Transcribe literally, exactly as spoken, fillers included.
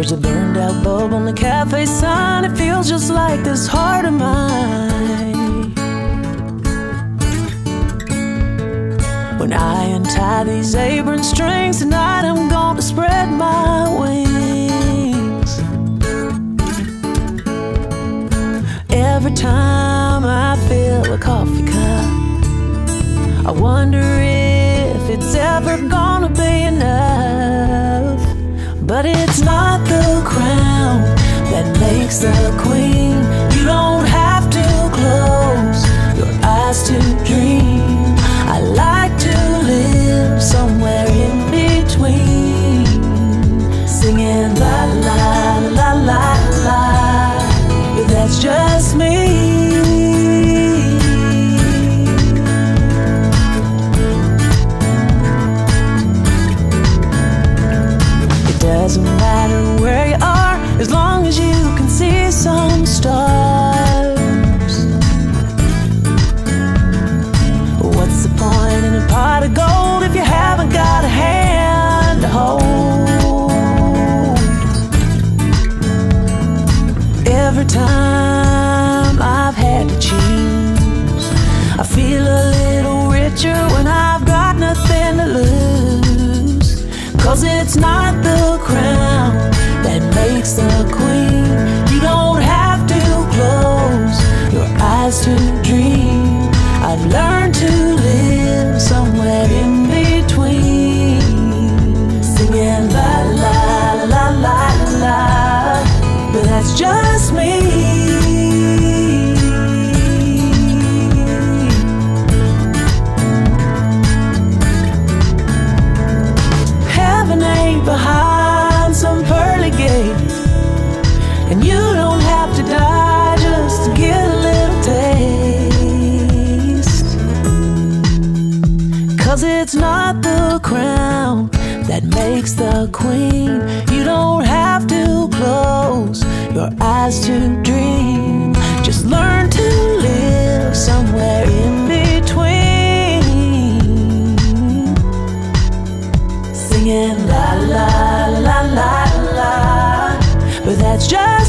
There's a burned out bulb on the cafe sign. It feels just like this heart of mine. When I untie these apron strings tonight, I'm going to spread my wings. Every time I fill a coffee cup, I wonder if it's ever gonna be enough. But it's not the crown that makes the queen. You don't have to close your eyes to dream. I like to live somewhere in between, singing la la la la la, but that's just me. Doesn't matter where you are, as long as you can see some stars. What's the point in a pot of gold if you haven't got a hand to hold? Every time I've had to choose, I feel a little richer when I've got nothing to lose. 'Cause it's not the crown that makes the queen. You don't have to close your eyes to dream. I've learned to live somewhere in between, singing la la la la la, but that's just me. Behind some pearly gate, and you don't have to die just to get a little taste. 'Cause it's not the crown that makes the queen. You don't have to close your eyes to dream. Just learn to live somewhere in between, singing la la la la la, but that's just